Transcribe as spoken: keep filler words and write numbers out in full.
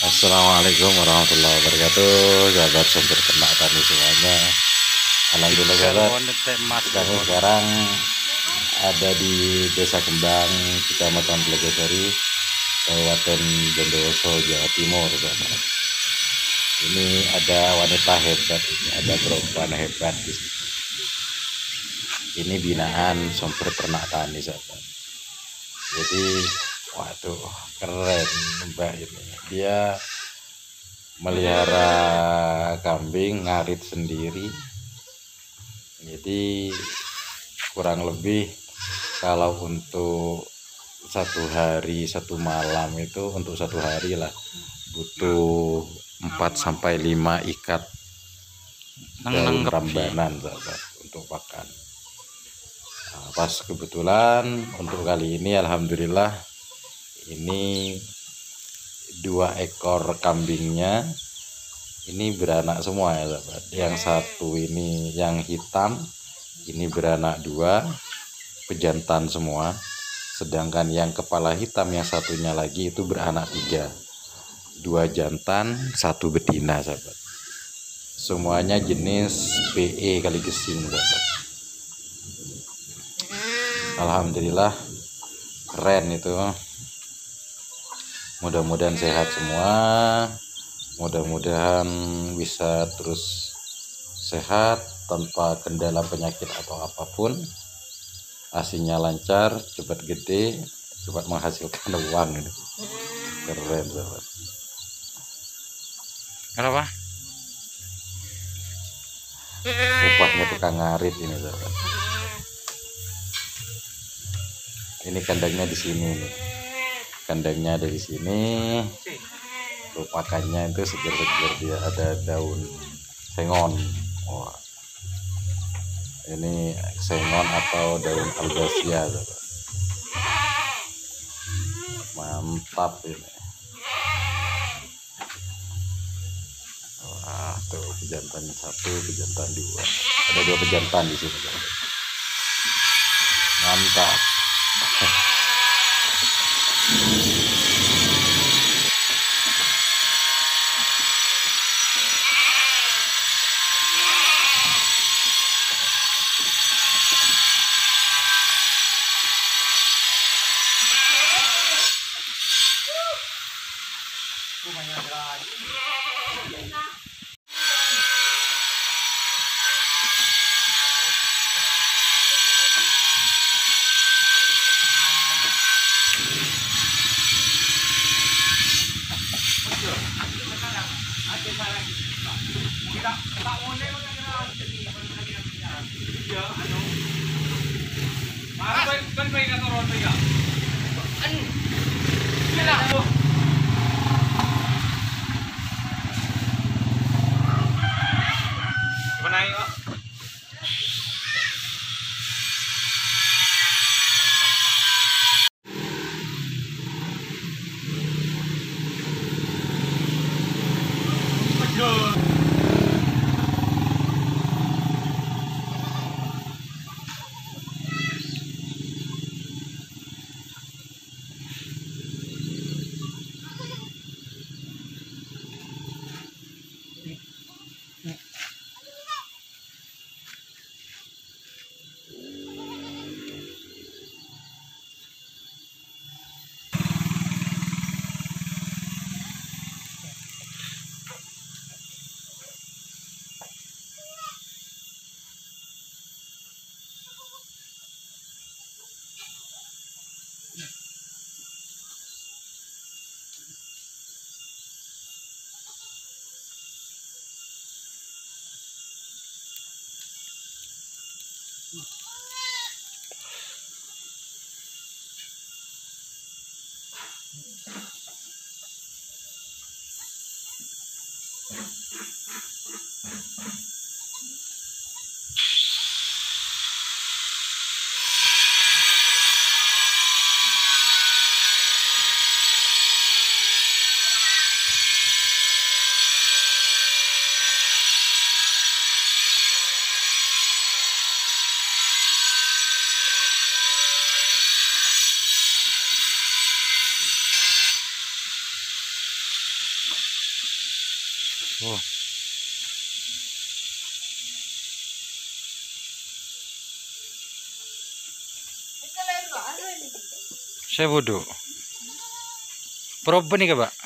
Assalamualaikum warahmatullahi wabarakatuh, sahabat sumber ternak tani semuanya. Alhamdulillah sahabat, kami sekarang ada di Desa Kembang, Kecamatan Telagasari, Kabupaten Bondowoso, Jawa Timur sahabat. Ini ada wanita hebat, ini ada perempuan hebat di sini. Ini binaan sumber ternak tani sahabat. Jadi waduh, keren mbak ini. Dia melihara kambing ngarit sendiri. Jadi kurang lebih kalau untuk satu hari satu malam itu, untuk satu hari lah butuh empat sampai lima ikat daun rambanan sahabat untuk pakan. Nah, pas kebetulan untuk kali ini alhamdulillah ini dua ekor kambingnya ini beranak semua ya sahabat. Yang satu ini yang hitam ini beranak dua, pejantan semua. Sedangkan yang kepala hitam yang satunya lagi itu beranak tiga, dua jantan satu betina sahabat. Semuanya jenis P E kali gesing sahabat. Alhamdulillah keren itu. Mudah-mudahan sehat semua, mudah-mudahan bisa terus sehat tanpa kendala penyakit atau apapun. Asinya lancar, cepat gede, cepat menghasilkan uang ini. Keren sahabat. Kenapa? Upahnya tukang ngarit ini sahabat. Ini kandangnya di sini nih. Kandangnya ada di sini. Pakannya itu seger-seger, dia ada daun sengon. Wah. Ini sengon atau daun albasia. Mantap ini. Wah, tuh pejantan satu, pejantan dua. Ada dua pejantan di sini. Mantap. Oh. Saya bodoh. Proben nih, Pak.